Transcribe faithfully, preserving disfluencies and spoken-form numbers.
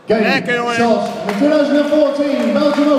Game, Lekker, jongen. shot. De tweeduizend veertien Belgium